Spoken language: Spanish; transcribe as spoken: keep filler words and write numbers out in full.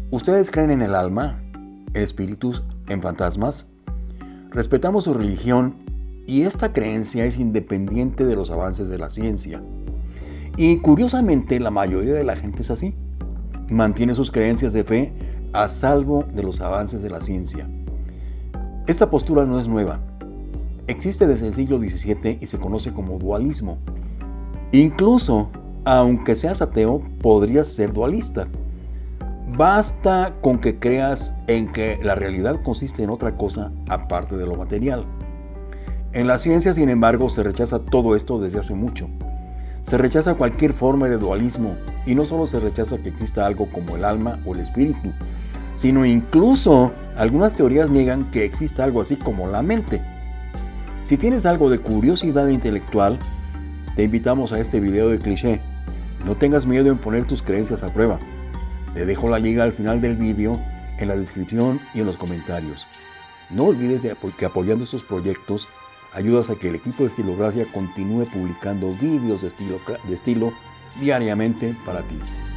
¿Ustedes creen en el alma, en espíritus, en fantasmas? Respetamos su religión y esta creencia es independiente de los avances de la ciencia. Y curiosamente, la mayoría de la gente es así. Mantiene sus creencias de fe a salvo de los avances de la ciencia. Esta postura no es nueva. Existe desde el siglo diecisiete y se conoce como dualismo. Incluso, aunque seas ateo, podrías ser dualista. Basta con que creas en que la realidad consiste en otra cosa aparte de lo material. En la ciencia, sin embargo, se rechaza todo esto desde hace mucho. Se rechaza cualquier forma de dualismo y no solo se rechaza que exista algo como el alma o el espíritu, sino incluso algunas teorías niegan que exista algo así como la mente. Si tienes algo de curiosidad intelectual, te invitamos a este video de cliché. No tengas miedo en poner tus creencias a prueba. Te dejo la liga al final del video, en la descripción y en los comentarios. No olvides de que apoyando estos proyectos ayudas a que el equipo de Estilografía continúe publicando vídeos de estilo, de estilo diariamente para ti.